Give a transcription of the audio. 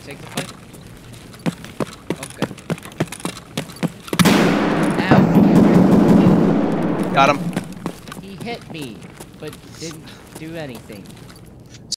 take the fight? Okay. Ow! Got him. He hit me, but didn't do anything.